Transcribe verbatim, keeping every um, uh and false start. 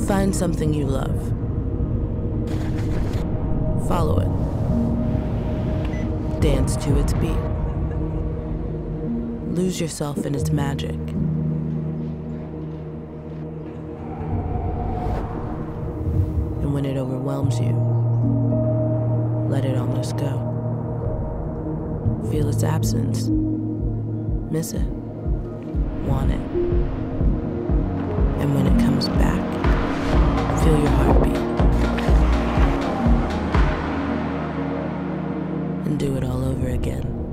Find something you love. Follow it. Dance to its beat. Lose yourself in its magic. And when it overwhelms you, let it almost go. Feel its absence. Miss it. Want it. And when it comes back, feel your heartbeat. And do it all over again.